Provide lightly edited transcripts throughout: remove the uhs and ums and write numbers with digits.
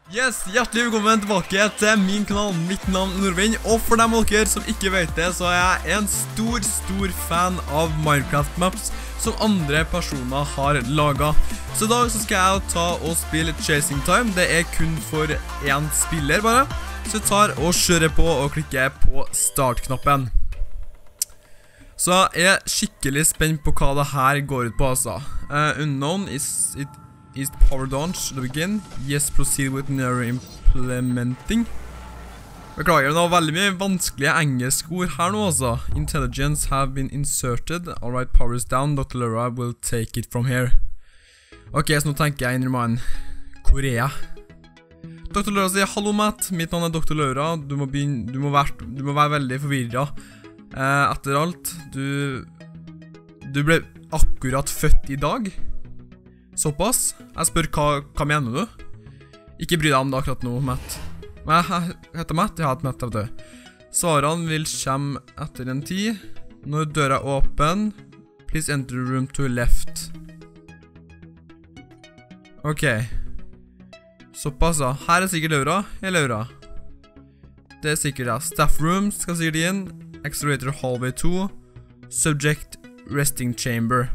Yes, hjertelig velkommen tilbake til min kanal. Mitt navn er Nordvind, og for dem av dere som ikke vet det, så er jeg en stor fan av Minecraft maps som andre personer har laget. Så i dag så skal jeg ta og spille Chasing Time. Det er kun for en spiller bare. Så jeg tar og kjører på og klikker på startknappen. Så jeg er skikkelig spent på hva det her går ut på, altså. Unknown is power launch to begin. Yes, proceed with narrow implementing. Beklager, det var veldig mye vanskelige engelske ord her nå, altså. Intelligence have been inserted. Alright, power is down. Dr. Laura will take it from here. Ok, så nå tenker jeg inn i mannen. Korea. Dr. Laura sier, hallo Matt, mitt navn er Dr. Laura. Du må være veldig forvirret. Etter alt, du ble akkurat født i dag. Såpass? Jeg spør, hva mener du? Ikke bry deg om det akkurat nå, Matt. Men jeg heter Matt, jeg har et Matt av det. Svarene vil komme etter en tid. Når døra er åpen, please enter the room to left. Ok. Såpass da. Her er sikkert Laura. Hei Laura. Det er sikkert da. Staff room skal sikkert inn. Accelerator hallway 2. Subject resting chamber.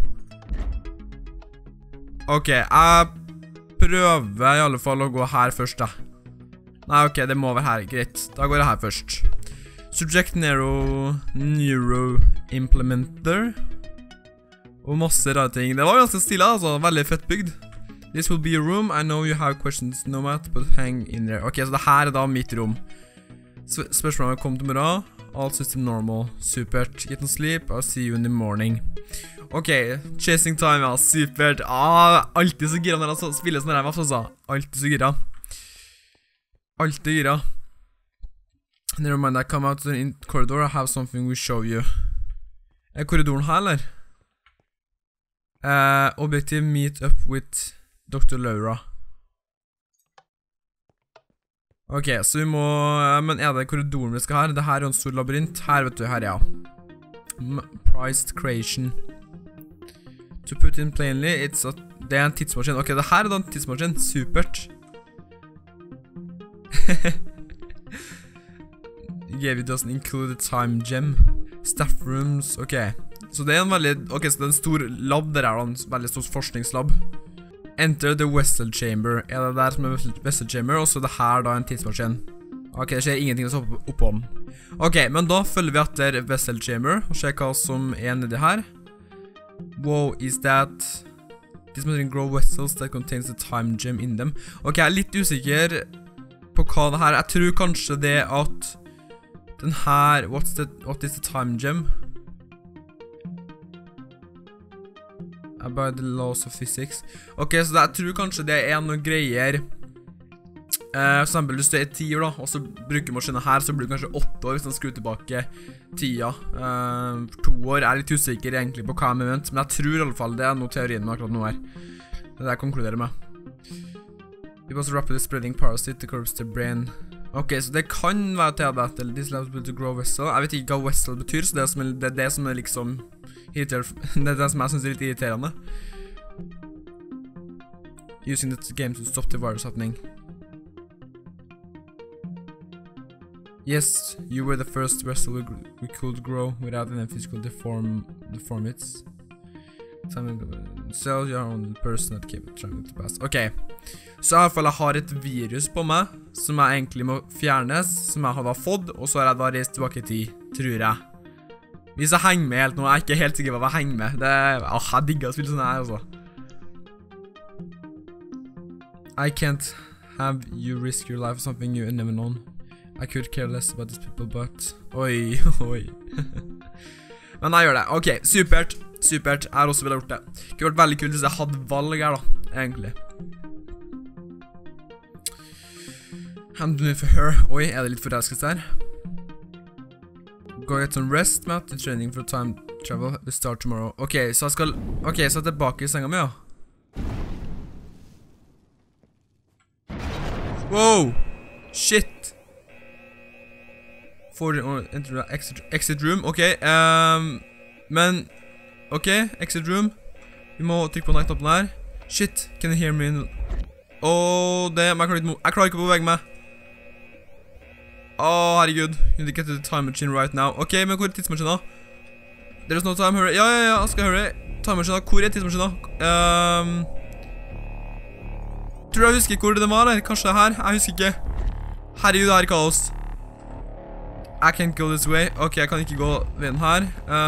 Ok, jeg prøver i alle fall å gå her først da. Nei, ok, det må være her, greit. Da går jeg her først. Subject Neuro Implementer. Og masse rare ting. Det var ganske stille, altså. Veldig fett bygd. This will be a room. I know you have questions, no matter, but hang in there. Ok, så det her er da mitt rom. Spørsmålet kom til morgen. All system normal. Supert. Get no sleep. I'll see you in the morning. Ok, Chasing Time, ja, supert. Alltid så gira når jeg spiller sånne her maps, altså. Alltid så gira. Alltid gira. Never mind, I come out to the corridor. I have something we show you. Er korridoren her, eller? Objective meet up with Dr. Laura. Ok, så vi må... Men er det korridoren vi skal her? Det her er en stor labyrint. Her, vet du, her, ja. Priced creation. To put in plainly, det er en tidsmaskin. Ok, det her er da en tidsmaskin. Supert. Yeah, it doesn't include a time gem. Staff rooms, ok. Så det er en veldig... Ok, så det er en stor lab der er da, en veldig stor forskningslab. Enter the vessel chamber. Er det der som er vessel chamber, og så er det her da en tidsmaskin. Ok, det skjer ingenting å stå oppom. Ok, men da følger vi etter vessel chamber, og ser hva som er nedi her. Wow, is that... This machine grow vessels that contains the time gem in them. Ok, jeg er litt usikker på hva det her er. Jeg tror kanskje det at den her... What is the time gem? About the laws of physics. Ok, så jeg tror kanskje det er noen greier. For eksempel, hvis det er 10 år da, og så bruker maskinen her, så blir det kanskje 8 år hvis den skrur tilbake tida. 2 år er litt usikker egentlig på hva jeg mener, men jeg tror i alle fall det er noe teorien med akkurat nå her. Det er det jeg konkluderer med. It was rapidly spreading parasite to corrupts the brain. Ok, så det kan være til det etter this allows to grow vessel. Jeg vet ikke hva vessel betyr, så det er det som er liksom irriterende. Det er det som jeg synes er litt irriterende. Using the game to stop the virus happening. Yes, you were the first vessel we could grow without any physical deformities. So you are only the person that came trying to pass. Ok, så i hvert fall jeg har et virus på meg som jeg egentlig må fjernes, som jeg har da fått, og så har jeg da reist tilbake i tid, tror jeg. Hvis jeg henger med helt nå, jeg er ikke helt sikker på hva jeg henger med. Jeg digger å spille sånn her, altså. I can't have you risk your life for something you never known. I could care less about these people, but... Oi. Men jeg gjør det. Ok, supert. Supert. Jeg har også villet gjort det. Det kunne vært veldig kult hvis jeg hadde valg her da, egentlig. I'm doing it for her. Oi, er det litt forelsket her? Go get some rest, Matt. The training for time travel will start tomorrow. Ok, så jeg skal... Ok, så jeg er tilbake i senga mi, ja. Wow! Shit! For enter the exit room, ok, men, ok, exit room, vi må trykke på den knappen her, shit, can you hear me, det, jeg klarer ikke å bevege meg. Herregud. You need to get to the time machine right now. Ok, men hvor er tidsmaskinen? There's no time, hurry. Ja, jeg skal hurry. Time machine, hvor er tidsmaskinen? Tror jeg husker hvor det var, eller? Kanskje det her? Jeg husker ikke. Herregud, det her er kaos. I can't go this way. Ok, jeg kan ikke gå veien her.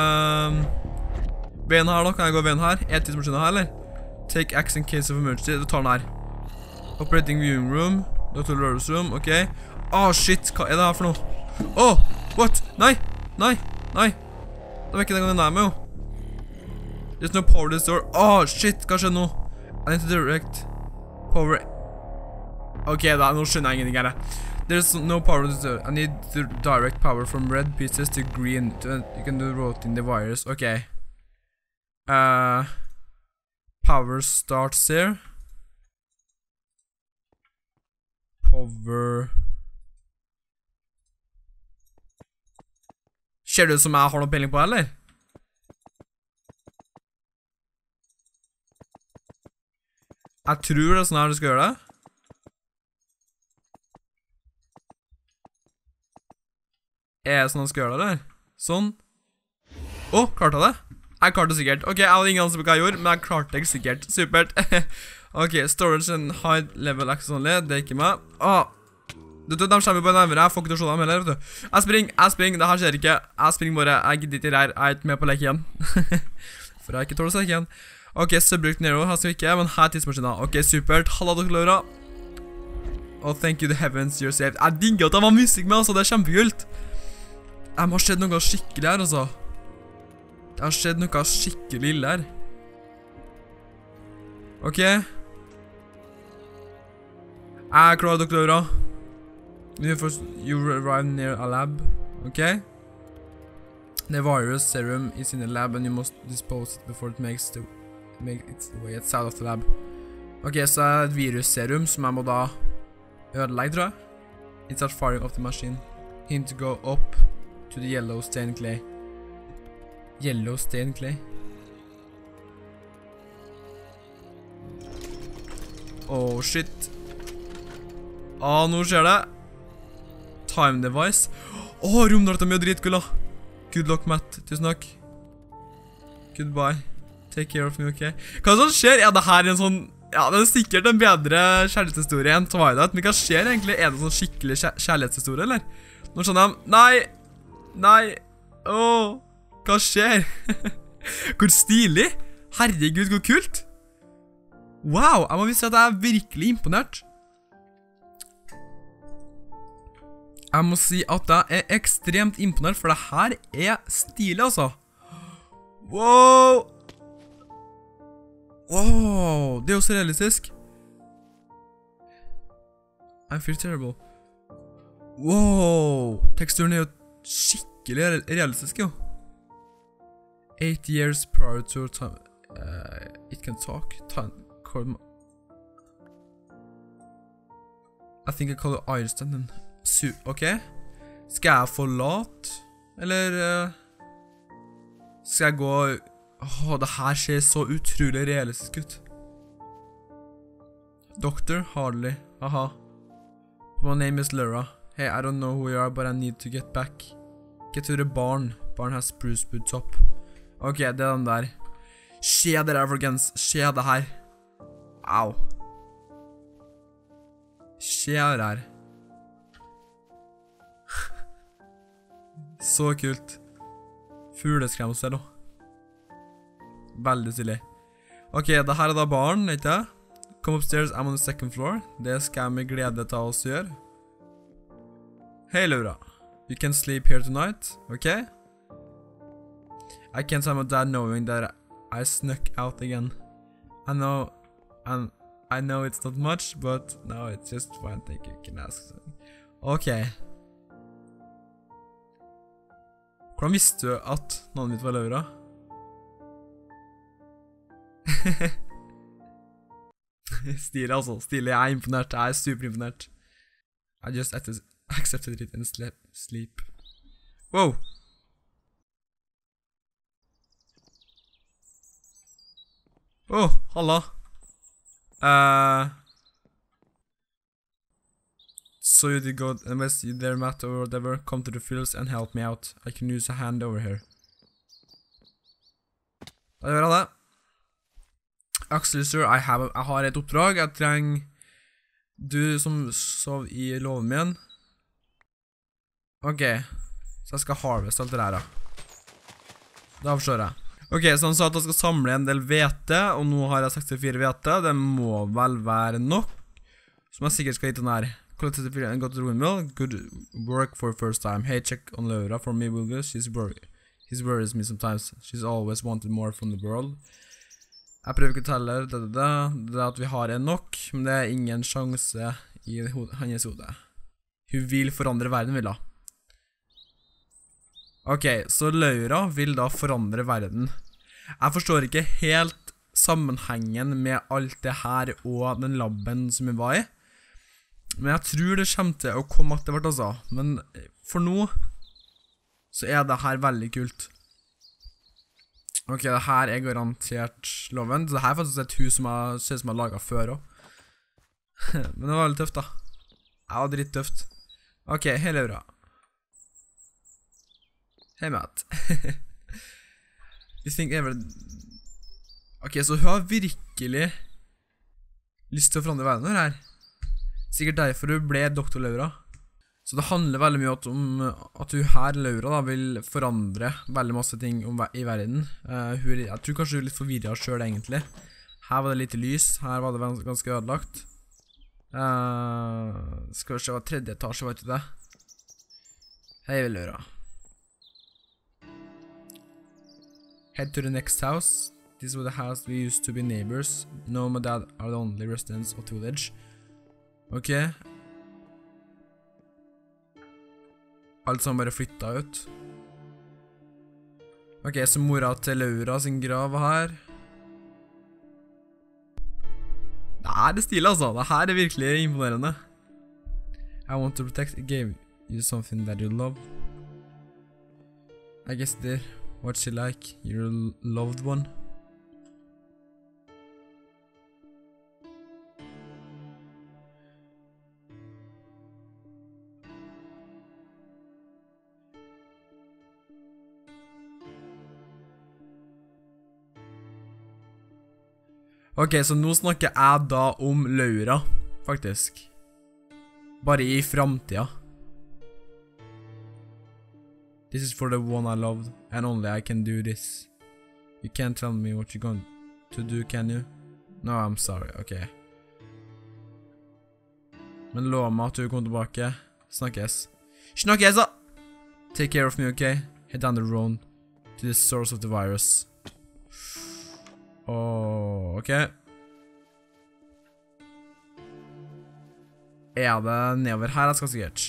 Veien her da, kan jeg gå veien her? Er tidsmaskinen her, eller? Take action in case of emergency. Du tar den her. Operating viewing room. Dr. Lawrence room, ok. Shit, hva er det her for noe? What? Nei. Det var ikke den gangen nær meg, jo. There's no power to the store. Shit, hva skjer nå? I need to direct power. Ok, nå skjønner jeg ingenting her. There's no power to the store. I need to direct power from red pieces to green. You can do rotating the wires. Ok. Power starts here. Power. Ser det ut som jeg har noe peiling på, eller? Jeg tror det er sånn her du skal gjøre det. Er det sånn jeg skal gjøre det, eller? Sånn. Klarte jeg det? Jeg klarte det sikkert. Ok, jeg hadde ingen anelse på hva jeg gjorde, men jeg klarte det sikkert. Supert. Ok, storage and high level access only. Det er ikke meg. De kommer bare nærmere. Jeg får ikke til å se dem heller, vet du. Jeg springer. Det her skjer ikke. Jeg springer bare. Jeg gidder ikke her. Jeg er ikke med på lek igjen. For jeg er ikke tål å se igjen. Ok, subject Nero. Her skal vi ikke, men her er tidsmaskinen. Ok, supert. Halla, dere Laura. Thank you to heavens, you're saved. Jeg digger at de har musikk med, altså. Det er kjempekult. Det har skjedd noe skikkelig her, altså. Det har skjedd noe skikkelig ille her. Ok. Jeg er klar, dere Laura. You arrive near a lab. Okay. The virus serum is in the lab and you must dispose it before it makes its way outside of the lab. Ok, så er det et virusserum som jeg må da ødelegge, tror jeg. It's at firing of the machine. Hint to go up to the yellow stained clay. Yellow stained clay. Shit. Nå skjer det. Time device. Romdata mye dritgull da. Good luck, Matt. Tusen takk. Goodbye. Take care of me, ok? Hva som skjer? Ja, det her er en sånn... Ja, det er sikkert en bedre kjærlighetshistorie enn Twilight, men hva skjer egentlig? Er det en sånn skikkelig kjærlighetshistorie, eller? Nå skjønner jeg... Nei! Hva skjer? Hvor stilig! Herregud, hvor kult! Wow, jeg må vise at jeg er virkelig imponert. Jeg må si at jeg er ekstremt imponert, for det her er stilig, altså. Wow! Det er jo så realistisk. I feel terrible. Wow! Teksturen er jo skikkelig realistisk, jo. 8 years prior to time. It can talk. I think I call it Einstein. Ok. Skal jeg forlate? Eller skal jeg gå... det her ser så utrolig realistisk ut. Dr. Hardley. Aha. My name is Laura. Hey, I don't know who you are, but I need to get back. Get to the barn. Barn has spruce wood top. Ok, det er den der. Skje det der, folkens. Skje det her. Au. Skje det her. Så kult. Fugleskremsel da. Veldig stilig. Ok, det her er da barn, ikke det? Come upstairs, I'm on the second floor. Det skal jeg med glede ta oss gjøre. Hei, Laura. You can sleep here tonight, ok? I can't tell my dad knowing that I snuck out again. I know it's not much, but no, it's just fine. Thank you. You can ask something. Ok. Hvordan visste du at navnet mitt var Laura? Stilig, altså. Stilig. Jeg er imponert. Jeg er superimponert. I just accepted it and sleep. Wow. Halla. So you did go invest there, Matt, or whatever. Come to the fields and help me out. I can use a hand over here. Da gjør jeg det. Actually, sir, jeg har et oppdrag. Jeg trenger du som sov i låven min. Ok, så jeg skal harveste alt det der da. Da forstår jeg. Ok, så han sa at jeg skal samle en del hvete, og nå har jeg 64 hvete. Det må vel være nok, som jeg sikkert skal hit den her. Collect 64 and go to the windmill. Good work for first time. Hey, check on Laura for me, Wilgus. He's worries me sometimes. She's always wanted more from the world. Jeg prøver ikke å telle det at vi har en nok, men det er ingen sjanse i hennes hode. Hun vil forandre verden, vil da. Ok, så Laura vil da forandre verden. Jeg forstår ikke helt sammenhengen med alt det her og den labben som vi var i. Men jeg tror det kommer til å komme etter hvert, altså. Men for nå så er det her veldig kult. Ok, det her er garantert loven. Det her er faktisk et hus som jeg ser som jeg har laget før også. Men det var veldig tøft da. Det var drittøft. Ok, hei Laura. Hei Matt. You think ever... Ok, så hun har virkelig lyst til å forandre verden her. Sikkert derfor hun ble Dr. Laura. Så det handler veldig mye om at hun her, Laura, da, vil forandre veldig masse ting i verden. Jeg tror kanskje hun er litt forvirret selv, egentlig. Her var det litt lys, her var det ganske ødelagt. Skal vi se hva tredje etasje var til det. Hei, Laura. Head to the next house. This was the house we used to be neighbors. No, my dad are the only residents of the village. Ok. Alt som bare flyttet ut. Ok, så mora til Laura sin grav her. Det her er stil, altså. Det her er virkelig imponerende. I want to protect. It gave you something that you love. I guess dear. What's she like? Your loved one? Ok, så nå snakker jeg da om Laura, faktisk. Bare i fremtiden. This is for the one I loved, and only I can do this. You can't tell me what you're going to do, can you? No, I'm sorry, ok. Men lov meg at du kommer tilbake. Snakkes. Snakkes da! Take care of me, ok? Head down the road to the source of the virus. Ok. Er det nedover her jeg skal sikkert?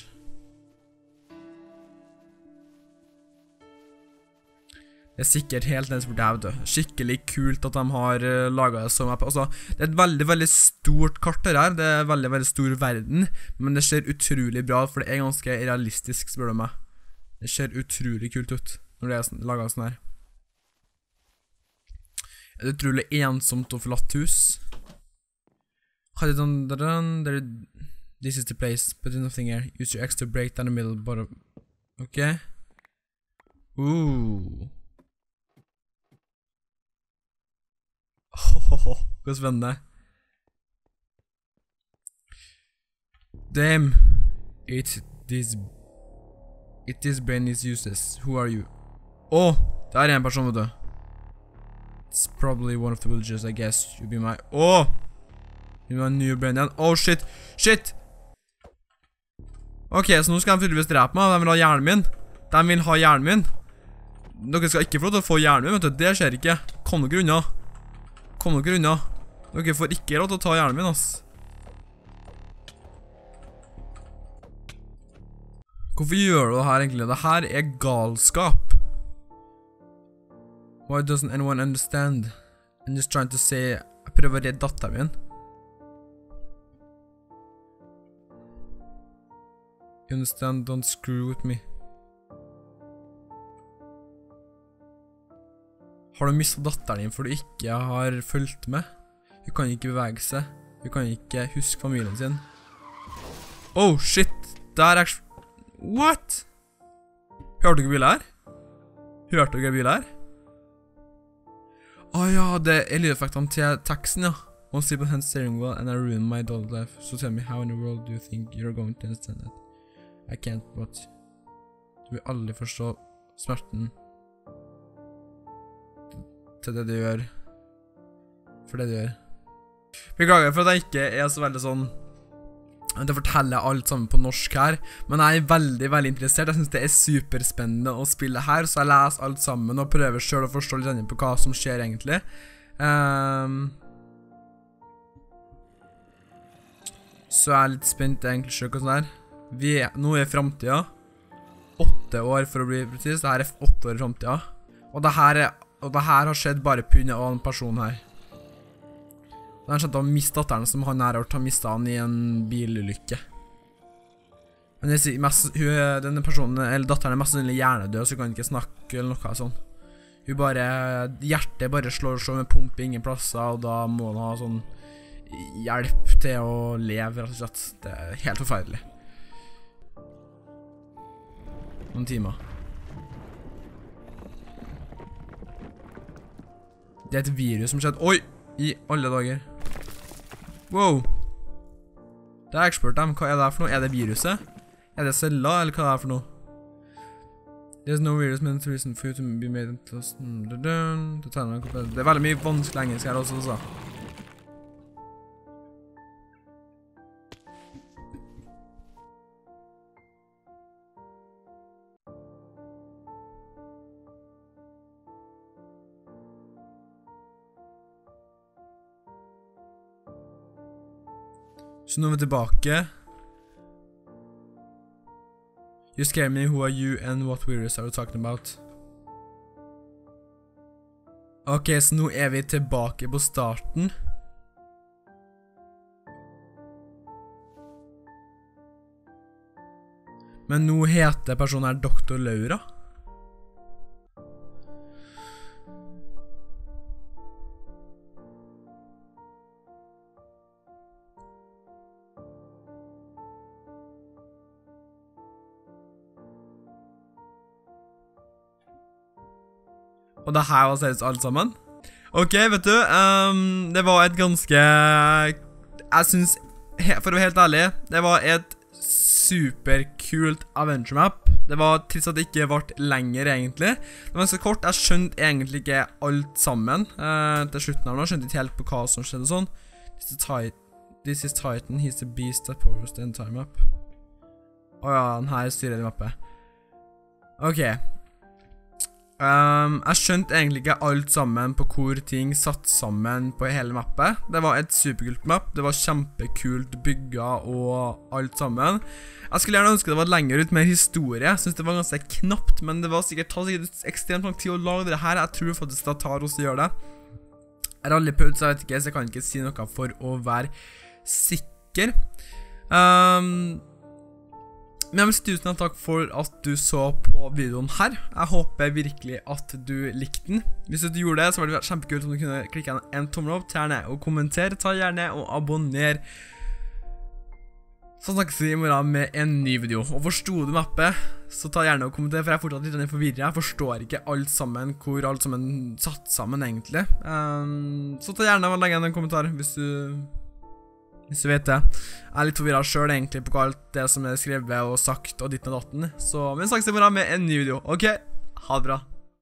Det er sikkert helt nedsbort her, vet du. Skikkelig kult at de har laget det som altså, det er et veldig, veldig stort kart her. Det er veldig, veldig stor verden, men det ser utrolig bra ut, for det er ganske realistisk, spør du meg. Det ser utrolig kult ut når det er laget sånn her. Det er utrolig ensomt og forlatt hus. This is the place, but there's nothing here. Use your extra break down the middle, but... Ok. Hva spennende. Damn. This brain is useless. Who are you? Det er en person, vet du. It's probably one of the villagers, I guess. You'll be my... You're my new brain then. Shit! Shit! Ok, så nå skal de tydeligvis drepe meg. De vil ha hjernen min. De vil ha hjernen min. Dere skal ikke få lov til å få hjernen min, vet du. Det skjer ikke. Kom dere unna. Kom dere unna. Dere får ikke lov til å ta hjernen min, ass. Hvorfor gjør du det her egentlig? Det her er galskap. Why doesn't anyone understand? I'm just trying to say... Jeg prøver å redde datteren min. You understand? Don't screw with me. Har du mistet datteren din for du ikke har fulgt med? Hun kan ikke bevege seg. Hun kan ikke huske familien sin. Oh, shit. Det er What? Hørte du ikke bil her? Hørte du ikke bil her? Ja, det er lydeffektene til teksten, ja. One sleep on hand steering wheel and I ruined my adult life. So tell me, how in the world do you think you're going to understand that? I can't, but... Du vil aldri forstå smerten til det du gjør. For det du gjør. Beklager for at jeg ikke er så veldig sånn til å fortelle alt sammen på norsk her, men jeg er veldig, veldig interessert. Jeg synes det er superspennende å spille her, så jeg leser alt sammen og prøver selv å forstå litt på hva som skjer egentlig. Så jeg er litt spent egentlig selv hva sånn her. Nå er fremtiden 8 år for å bli precis. Det her er 8 år i fremtiden. Og det her har skjedd bare på grunn av en person her. Det er skjedd å miste datteren som han her har mistet han i en bilulykke. Men denne personen, eller datteren er mest sannsynlig hjernedød, så hun kan ikke snakke eller noe sånn. Hjertet bare slår med pumpe ingen plasser, og da må hun ha sånn hjelp til å leve, rett og slett. Det er helt forferdelig. Noen timer. Det er et virus som skjedde. Oi! I alle dager. Wow. Det har jeg ikke spurt dem. Hva er det for noe? Er det viruset? Er det celler, eller hva er det for noe? There's no virus meant reason for you to be made into... Det er veldig mye vanskelig engelsk her også, så. Så nå er vi tilbake. You scare me, who are you and what virus are you talking about? Ok, så nå er vi tilbake på starten. Men nå heter personen her Dr. Laura. Og det her var seriøst alt sammen. Ok, vet du, det var et ganske... Jeg synes, for å være helt ærlig, det var et superkult adventure map. Det var trist at det ikke ble lenger egentlig. Det var ganske kort, jeg skjønte egentlig ikke alt sammen. Til slutten av nå, jeg skjønte ikke helt på hva som skjedde sånn. This is Titan, he's the beast that powers the entire map. Åja, den her styrer i mappet. Ok. Jeg skjønte egentlig ikke alt sammen på hvor ting satt sammen på hele mappet. Det var et superkult mapp, det var kjempekult bygga og alt sammen. Jeg skulle gjerne ønske det var lenger ut med historie. Jeg synes det var ganske knapt, men det var sikkert ekstremt lang tid å lage det her. Jeg tror faktisk det tar oss å gjøre det. Jeg har aldri prøvd, så jeg vet ikke, så jeg kan ikke si noe for å være sikker. Men jeg vil si tusen takk for at du så på videoen her. Jeg håper virkelig at du likte den. Hvis du gjorde det, så var det kjempekult om du kunne klikke en tommel opp. Ta gjerne og kommentere, ta gjerne og abonner. Så snakkes vi i morgen med en ny video. Og forstod du mappet, så ta gjerne og kommenter, for jeg er fortsatt litt forvirret. Jeg forstår ikke alt sammen, hvor alt sammen satt sammen egentlig. Så ta gjerne og legge en kommentar hvis du vet det. Jeg er litt forvirret selv egentlig på alt det som er skrevet og sagt og ditt og datten. Så vi snakkes i morgen med en ny video. Ok, ha det bra.